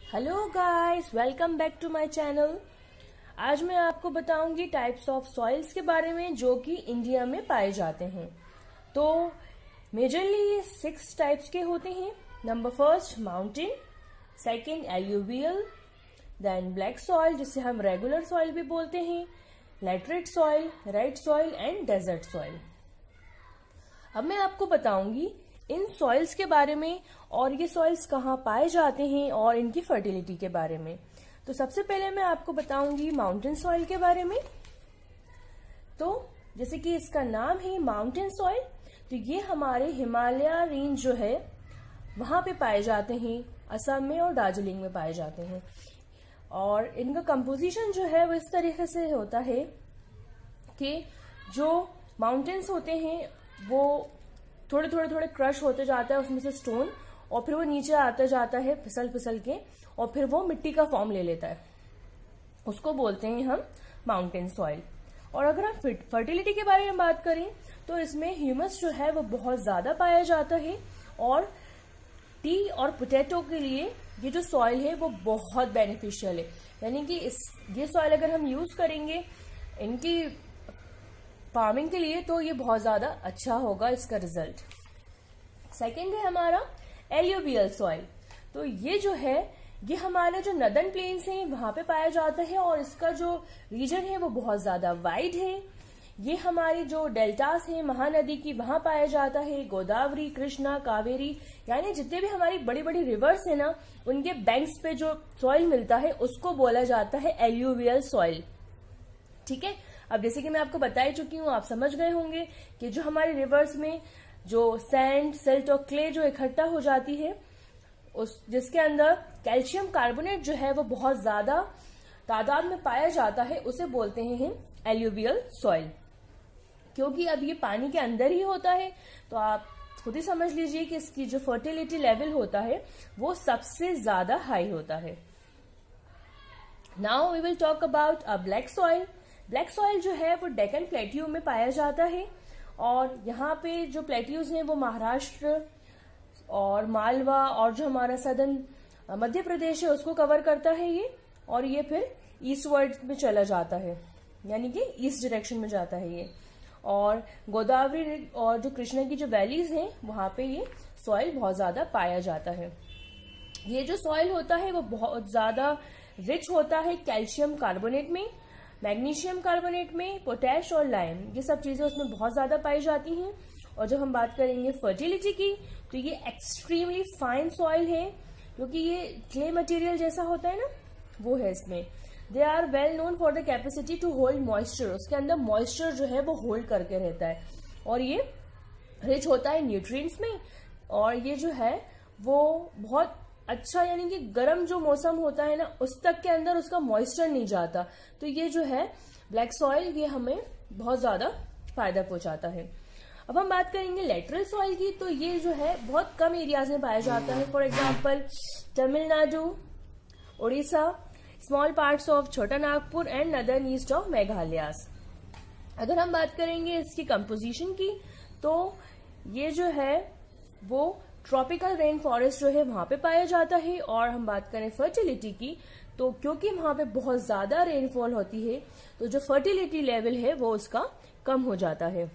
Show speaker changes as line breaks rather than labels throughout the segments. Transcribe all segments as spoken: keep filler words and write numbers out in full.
Hello guys, welcome back to my channel. आज मैं आपको बताऊंगी टाइप्स ऑफ सॉइल्स के बारे में जो कि इंडिया में पाए जाते हैं। तो मेजरली ये सिक्स टाइप्स के होते हैं। Number first mountain, second alluvial, then black soil जिसे हम रेगुलर सॉइल भी बोलते हैं, laterite soil, red soil and desert soil. अब मैं आपको बताऊंगी इन सॉइल्स के बारे में और ये सॉइल्स कहाँ पाए जाते हैं और इनकी फर्टिलिटी के बारे में। तो सबसे पहले मैं आपको बताऊंगी माउंटेन सॉइल के बारे में। तो जैसे कि इसका नाम है माउंटेन सॉइल, तो ये हमारे हिमालय रेंज जो है वहां पे पाए जाते हैं, असम में और दार्जिलिंग में पाए जाते हैं। और इनका कंपोजिशन जो है वो इस तरीके से होता है कि जो माउंटेन्स होते हैं वो थोड़े थोड़े थोड़े क्रश होते जाता है उसमें से स्टोन, और फिर वो नीचे आता जाता है फिसल फिसल के, और फिर वो मिट्टी का फॉर्म ले लेता है। उसको बोलते हैं हम माउंटेन सॉइल। और अगर हम फर्टिलिटी के बारे में बात करें तो इसमें ह्यूमस जो है वो बहुत ज्यादा पाया जाता है, और टी और पोटैटो के लिए ये जो सॉइल है वो बहुत बेनिफिशियल है। यानी कि इस ये सॉइल अगर हम यूज करेंगे इनकी फार्मिंग के लिए तो ये बहुत ज्यादा अच्छा होगा इसका रिजल्ट। सेकेंड है हमारा एल्यूवियल सॉइल। तो ये जो है ये हमारे जो नदर्न प्लेन्स हैं वहां पे पाया जाता है, और इसका जो रीजन है वो बहुत ज्यादा वाइड है। ये हमारी जो डेल्टास हैं महानदी की वहां पाया जाता है, गोदावरी, कृष्णा, कावेरी, यानी जितने भी हमारी बड़ी बड़ी रिवर्स है ना उनके बैंक्स पे जो सॉइल मिलता है उसको बोला जाता है एल्यूवियल सॉइल। ठीक है, अब जैसे कि मैं आपको बता ही चुकी हूँ, आप समझ गए होंगे कि जो हमारे रिवर्स में जो सैंड, सिल्ट और क्ले जो इकट्ठा हो जाती है उस जिसके अंदर कैल्शियम कार्बोनेट जो है वो बहुत ज्यादा तादाद में पाया जाता है, उसे बोलते हैं हम एल्यूवियल सॉइल। क्योंकि अब ये पानी के अंदर ही होता है तो आप खुद ही समझ लीजिए कि इसकी जो फर्टिलिटी लेवल होता है वो सबसे ज्यादा हाई होता है। Now we will talk about a black soil. Black soil जो है वो डेक्कन प्लेट्यू में पाया जाता है, और यहाँ पे जो प्लेट्यूज हैं वो महाराष्ट्र और मालवा और जो हमारा सदर्न मध्य प्रदेश है उसको कवर करता है ये, और ये फिर ईस्ट वर्ड में चला जाता है, यानी कि ईस्ट डायरेक्शन में जाता है ये। और गोदावरी और जो कृष्णा की जो वैलीज हैं वहां पे ये सॉइल बहुत ज्यादा पाया जाता है। ये जो सॉइल होता है वो बहुत ज्यादा रिच होता है कैल्शियम कार्बोनेट में, मैग्नीशियम कार्बोनेट में, पोटैश और लाइम, ये सब चीजें उसमें बहुत ज्यादा पाई जाती हैं। और जब हम बात करेंगे फर्टिलिटी की तो ये एक्सट्रीमली फाइन सॉइल है, क्योंकि ये क्ले मटेरियल जैसा होता है ना वो है इसमें। They are well known for the capacity to hold moisture, उसके अंदर मॉइस्चर जो है वो होल्ड करके रहता है, और ये रिच होता है न्यूट्रिएंट्स में। और ये जो है वो बहुत अच्छा, यानी कि गर्म जो मौसम होता है ना उस तक के अंदर उसका मॉइस्चर नहीं जाता, तो ये जो है ब्लैक सॉइल ये हमें बहुत ज्यादा फायदा पहुंचाता है। अब हम बात करेंगे लेटरल सॉइल की, तो ये जो है बहुत कम एरियाज में पाया जाता है। For example Tamil Nadu, Orissa, small parts of Chota Nagpur and northern east of Meghalaya. अगर हम बात करेंगे इसकी कंपोजिशन की तो ये जो है वो ट्रॉपिकल रेन फॉरेस्ट जो है वहां पे पाया जाता है। और हम बात करें फर्टिलिटी की तो क्योंकि वहां पे बहुत ज्यादा रेनफॉल होती है तो जो फर्टिलिटी लेवल है वो उसका कम हो जाता है।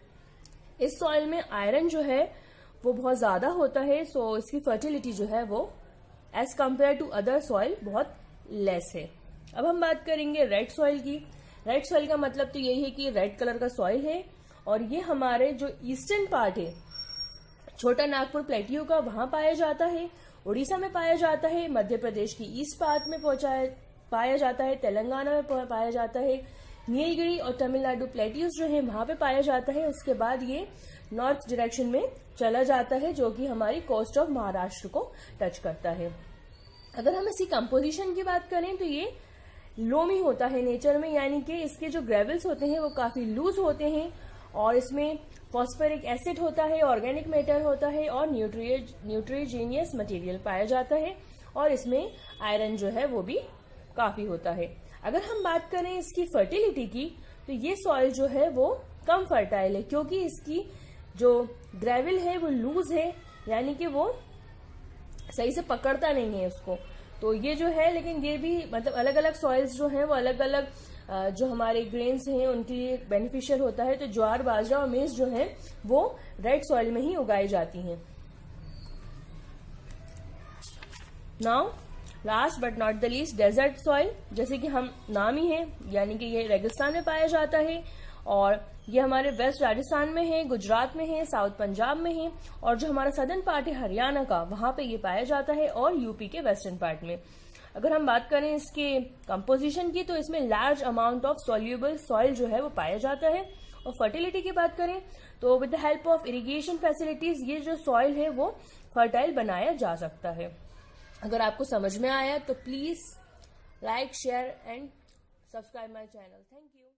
इस सॉइल में आयरन जो है वो बहुत ज्यादा होता है, सो इसकी फर्टिलिटी जो है वो as compare to other soil बहुत लेस है। अब हम बात करेंगे रेड सॉइल की। रेड सॉइल का मतलब तो यही है कि रेड कलर का सॉइल है, और ये हमारे जो ईस्टर्न पार्ट है छोटा नागपुर प्लेट्यू का वहां पाया जाता है, उड़ीसा में पाया जाता है, मध्य प्रदेश की ईस्ट पार्ट में पाया जाता है, तेलंगाना में पाया जाता है, नीलगिरी और तमिलनाडु प्लेट्यूज जो है वहां पे पाया जाता है। उसके बाद ये नॉर्थ डायरेक्शन में चला जाता है जो कि हमारी कोस्ट ऑफ महाराष्ट्र को टच करता है। अगर हम इसकी कंपोजिशन की बात करें तो ये लोमी होता है नेचर में, यानी कि इसके जो ग्रेवल्स होते हैं वो काफी लूज होते हैं, और इसमें फॉस्फोरिक एसिड होता है, ऑर्गेनिक मैटर होता है और न्यूट्रिजीनियस मटेरियल पाया जाता है, और इसमें आयरन जो है वो भी काफी होता है। अगर हम बात करें इसकी फर्टिलिटी की तो ये सॉइल जो है वो कम फर्टाइल है, क्योंकि इसकी जो ग्रेवल है वो लूज है, यानी कि वो सही से पकड़ता नहीं है उसको, तो ये जो है, लेकिन ये भी मतलब अलग अलग सॉइल्स जो हैं वो अलग अलग जो हमारे ग्रेन्स हैं उनके लिए बेनिफिशियल होता है। तो ज्वार, बाजरा और मेज जो है वो रेड सॉइल में ही उगाई जाती हैं। Now last but not the least, desert soil, जैसे कि हम नाम ही है, यानी कि ये रेगिस्तान में पाया जाता है और ये हमारे वेस्ट राजस्थान में है, गुजरात में है, साउथ पंजाब में है, और जो हमारा सदर्न पार्ट है हरियाणा का, वहां पे ये पाया जाता है, और यूपी के वेस्टर्न पार्ट में। अगर हम बात करें इसके कंपोजिशन की, तो इसमें large amount of soluble soil जो है वो पाया जाता है। और फर्टिलिटी की बात करें तो with the help of irrigation facilities ये जो सॉइल है वो फर्टाइल बनाया जा सकता है। अगर आपको समझ में आया तो please like, share and subscribe my channel. Thank you.